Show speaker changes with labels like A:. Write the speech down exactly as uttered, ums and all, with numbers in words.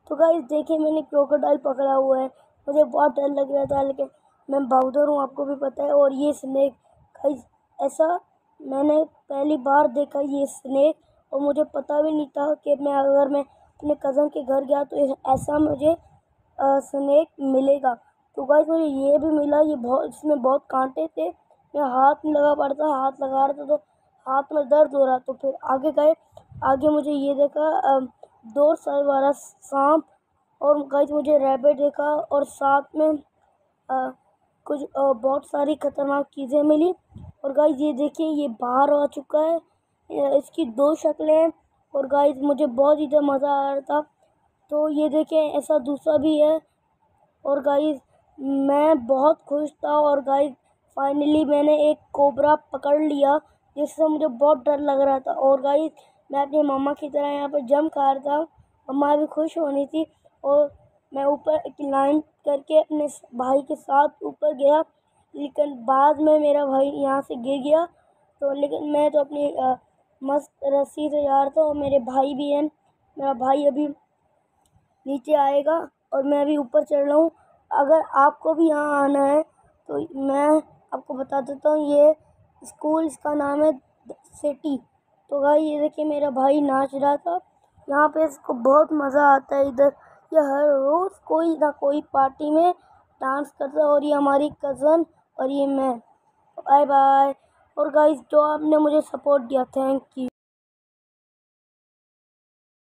A: तो गाइस देखिए मैंने क्रोकोडाइल पकड़ा हुआ है। मुझे बहुत डर लग रहा था लेकिन मैं बाउदर हूँ, आपको भी पता है। और ये स्नेक गाइस, ऐसा मैंने पहली बार देखा ये स्नेक, और मुझे पता भी नहीं था कि मैं अगर मैं अपने कज़न के घर गया तो ऐसा मुझे स्नेक मिलेगा। तो गाइस मुझे ये भी मिला। ये बहुत इसमें बहुत कांटे थे, मैं हाथ नहीं लगा पड़ता, हाथ लगा रहा था तो हाथ में दर्द हो रहा। तो फिर आगे गए, आगे मुझे ये देखा दो सर वाला सांप, और गाइस मुझे रैबिट देखा, और साथ में आ, कुछ आ, बहुत सारी खतरनाक चीज़ें मिली। और गाइस ये देखिए ये बाहर आ चुका है, इसकी दो शक्लें हैं। और गाइस मुझे बहुत ही मज़ा आ रहा था। तो ये देखें ऐसा दूसरा भी है। और गाइस मैं बहुत खुश था। और गाइस फाइनली मैंने एक कोबरा पकड़ लिया जिससे मुझे बहुत डर लग रहा था। और गाइस मैं अपनी मम्मा की तरह यहाँ पर जम खा रहा था, मम्मा भी खुश होनी थी। और मैं ऊपर क्लाइंब करके अपने भाई के साथ ऊपर गया, लेकिन बाद में मेरा भाई यहाँ से गिर गया। तो लेकिन मैं तो अपनी आ, मस्त रस्सी से जा रहा था, और मेरे भाई भी हैं। मेरा भाई अभी नीचे आएगा और मैं अभी ऊपर चढ़ रहा हूँ। अगर आपको भी यहाँ आना है तो मैं आपको बता देता हूँ, ये स्कूल इसका नाम है सिटी। तो भाई ये देखिए मेरा भाई नाच रहा था यहाँ पे, इसको बहुत मज़ा आता है इधर। ये हर रोज़ कोई ना कोई पार्टी में डांस करता है। और ये हमारी कज़न और ये मैं। Bye bye. और गाइस जो आपने मुझे सपोर्ट दिया, थैंक यू।